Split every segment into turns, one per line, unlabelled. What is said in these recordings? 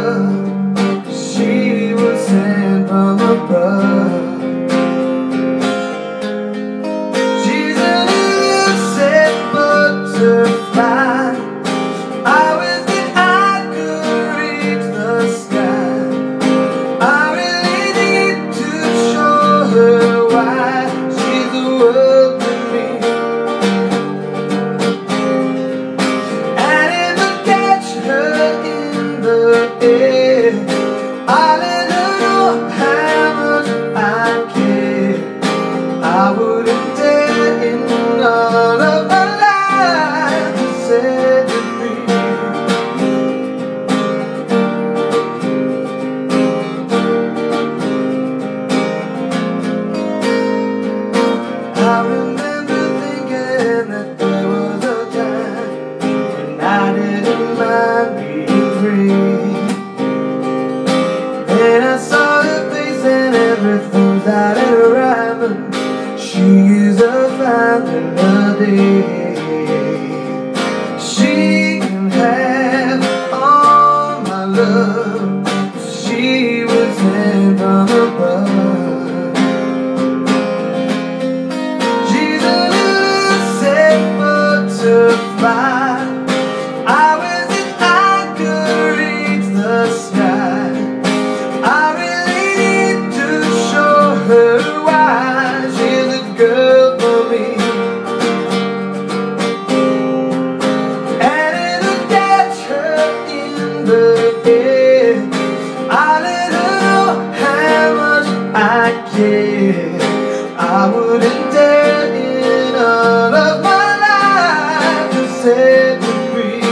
love. She was sent from above. She's an innocent butterfly. I wish that I could reach the sky. I really need to show her why she's the world to me. And if I catch her in the air, I'll let her know how much I care. I wouldn't dare in all of my life to set her free. I remember thinking that there was a time when I didn't mind being free. Then I saw her face and everything started rhyming. She is a fine melody. She can have all my love. She was sent from above. She's an innocent butterfly. I wish that I could reach the sky. I really need to show her why she's a girl for me. And if I catch her in the air, I'll let her know how much I care. I wouldn't dare in all of my life to set her free.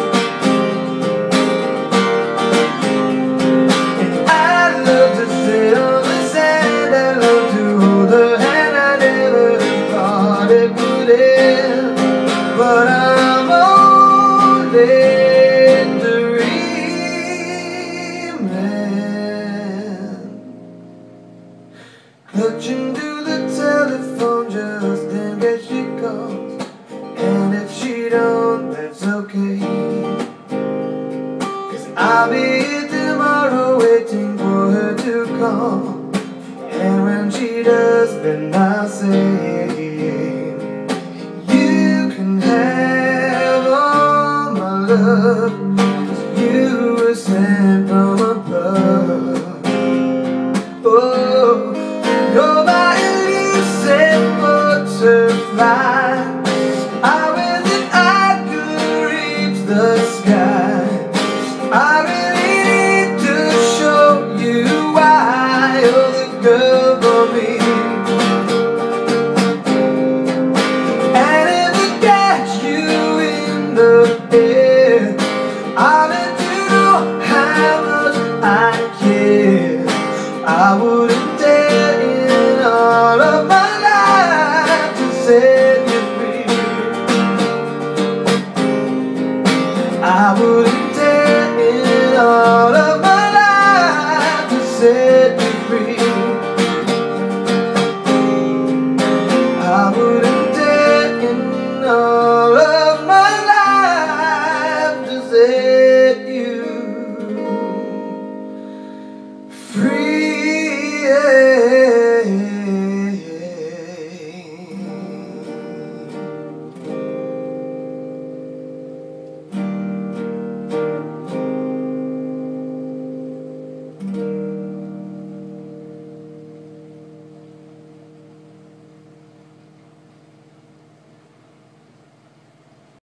And I'd love to sit on the sand, I'd love to hold her hand. I never thought it would end, but I'm only dreaming. Clutching to the telephone just in case she calls, and if she don't, that's okay, 'cause I'll be here tomorrow waiting for her to call. And when she does, then I'll say, you can have all my love.